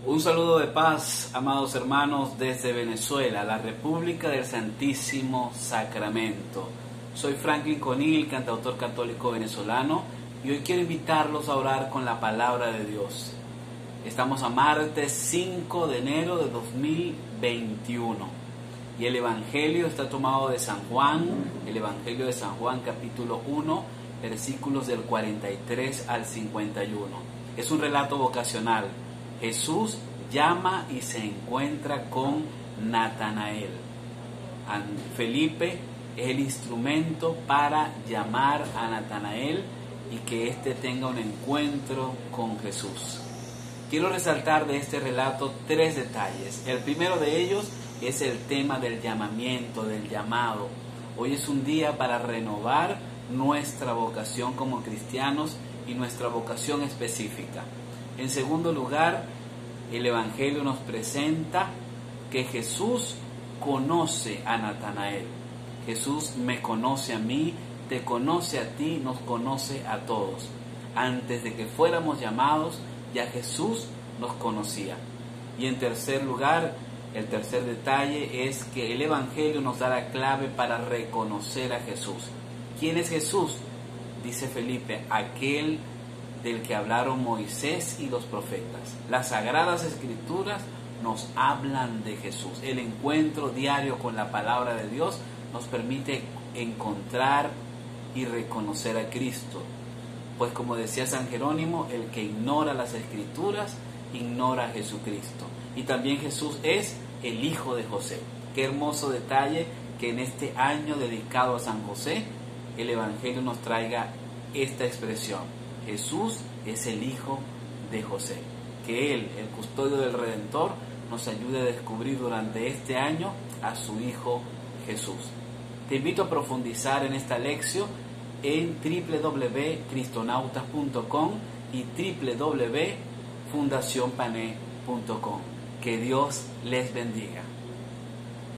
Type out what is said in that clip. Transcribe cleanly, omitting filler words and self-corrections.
Un saludo de paz, amados hermanos, desde Venezuela, la República del Santísimo Sacramento. Soy Franklin Conil, cantautor católico venezolano, y hoy quiero invitarlos a orar con la palabra de Dios. Estamos a martes 5 de enero de 2021 y el Evangelio está tomado de San Juan, el Evangelio de San Juan capítulo 1, versículos del 43 al 51. Es un relato vocacional. Jesús llama y se encuentra con Natanael. Felipe es el instrumento para llamar a Natanael y que éste tenga un encuentro con Jesús. Quiero resaltar de este relato 3 detalles. El primero de ellos es el tema del llamamiento, del llamado. Hoy es un día para renovar nuestra vocación como cristianos y nuestra vocación específica. En segundo lugar, el Evangelio nos presenta que Jesús conoce a Natanael. Jesús me conoce a mí, te conoce a ti, nos conoce a todos. Antes de que fuéramos llamados, ya Jesús nos conocía. Y en tercer lugar, el tercer detalle es que el Evangelio nos da la clave para reconocer a Jesús. ¿Quién es Jesús? Dice Felipe, aquel del que hablaron Moisés y los profetas. Las Sagradas Escrituras nos hablan de Jesús. El encuentro diario con la palabra de Dios nos permite encontrar y reconocer a Cristo. Pues como decía San Jerónimo, el que ignora las Escrituras, ignora a Jesucristo. Y también Jesús es el Hijo de José. Qué hermoso detalle que en este año dedicado a San José, el Evangelio nos traiga esta expresión. Jesús es el Hijo de José. Que Él, el custodio del Redentor, nos ayude a descubrir durante este año a su Hijo Jesús. Te invito a profundizar en esta lección en www.cristonautas.com y www.fundacionpané.com. Que Dios les bendiga.